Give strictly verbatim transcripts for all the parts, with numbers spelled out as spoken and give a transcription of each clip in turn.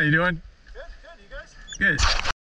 How you doing? Good, good. You guys? Good.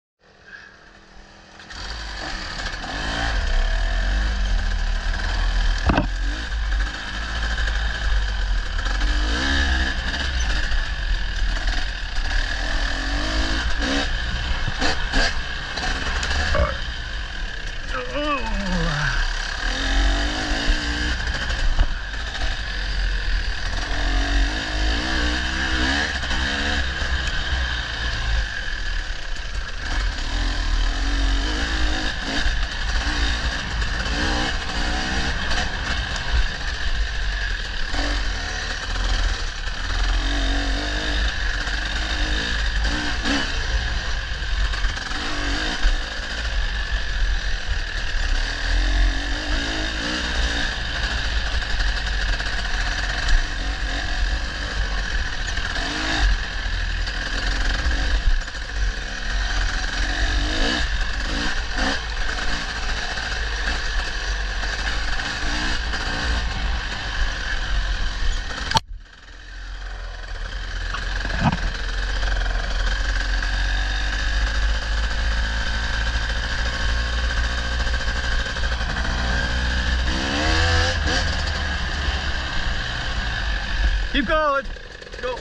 Keep going. Go.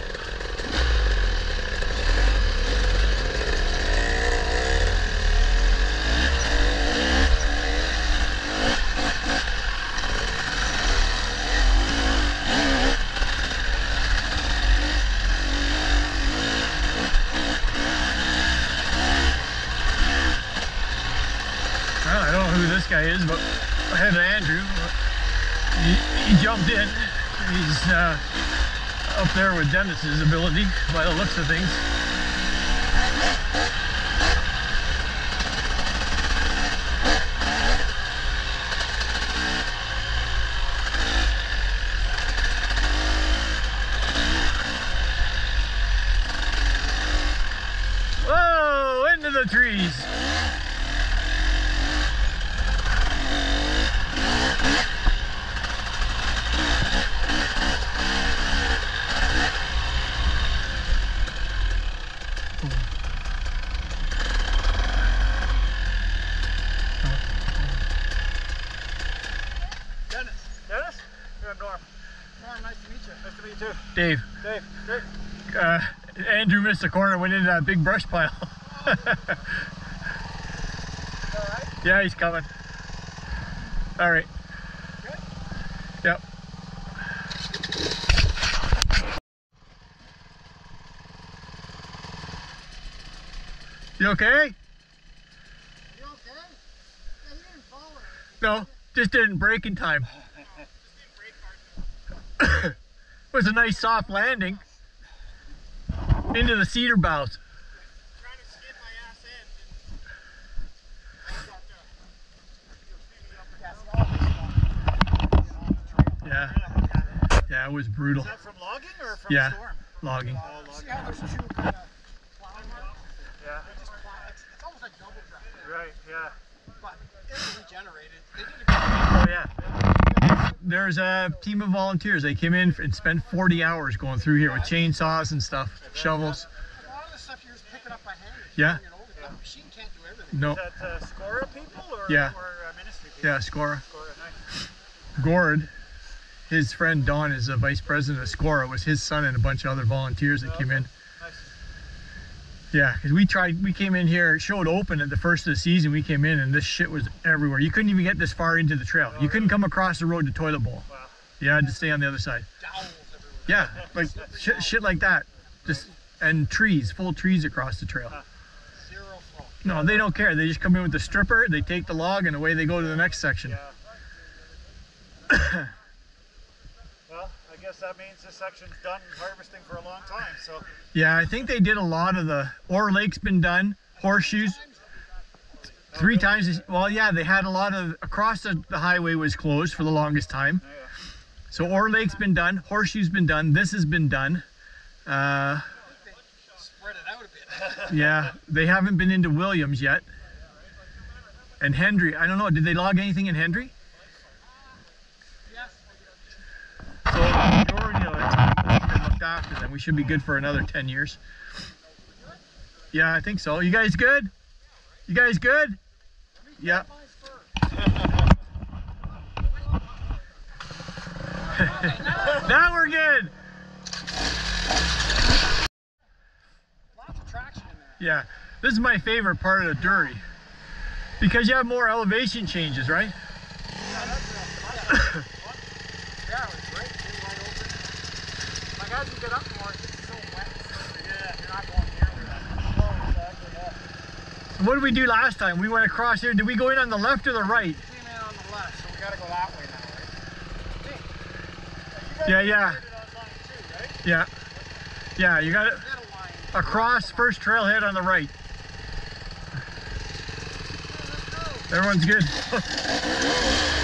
Well, I don't know who this guy is, but I had Andrew. He, he jumped in. He's uh, up there with Dennis's ability by the looks of things. Whoa, into the trees. Dennis. Dennis? Yeah, I'm Norm. Norm, nice to meet you. Nice to meet you too. Dave. Dave. Dave. Uh, Andrew missed a corner, went into that big brush pile. All right. Yeah, he's coming. All right. Good? Yep. You okay? You okay? Yeah, you didn't fall or No, just didn't break in time. It was a nice soft landing into the cedar boughs. trying to skid my ass in. Yeah. Yeah, it was brutal. Is that from logging or from Yeah, storm? logging. Oh, logging. See how there's two kind of plowing marks? Yeah. They just plow. It's, it's almost like double track. Right, yeah. But it's regenerated. They did a good Oh yeah. There's a team of volunteers. They came in and spent forty hours going through here with chainsaws and stuff, shovels. A lot of the stuff you're just picking up by hand. Yeah. It over. The machine can't do everything. No. Is that uh, Scora people or, Yeah. or uh, ministry people? Yeah, Scora. Scora, nice. Gord, his friend Don is the vice president of Scora, was his son and a bunch of other volunteers that came in. Nice. Yeah, because we tried, we came in here, it showed open at the first of the season, we came in and this shit was everywhere. You couldn't even get this far into the trail. You couldn't come across the road to Toilet Bowl. Wow. You had to stay on the other side. Dowels everywhere. Yeah, like shit, shit like that. Just, and trees, full trees across the trail. Zero flow. No, they don't care. They just come in with the stripper, they take the log, and away they go to the next section. Yeah. Well, I guess that means this section's done harvesting for a long time, so. Yeah, I think they did a lot of the, Ore Lake's been done, Horseshoes, three times. Well, yeah, they had a lot of, across the, the highway was closed for the longest time. Yeah. So Ore Lake's been done, Horseshoe's been done, this has been done. Uh, Spread it out a bit. yeah, they haven't been into Williams yet. And Hendry, I don't know, did they log anything in Hendry? Yes. So the majority of it's been looked after, then we should be good for another ten years. Yeah, I think so. You guys good? You guys good? Yeah. Now we're good. Lots of traction in there. Yeah, this is my favorite part of the Dury because you have more elevation changes, right? Yeah, that's a, yeah, it was great. Getting right open. Like as you get up more, it's just so wet. Yeah, you're not going nearly that. Oh, exactly. Yeah. What did we do last time? We went across here. Did we go in on the left or the right? We came in on the left, so we got to go that way now, right? Hey, Yeah, yeah. it on line two, right? Yeah. Yeah, you got it Middle line. across first trailhead on the right. Everyone's good.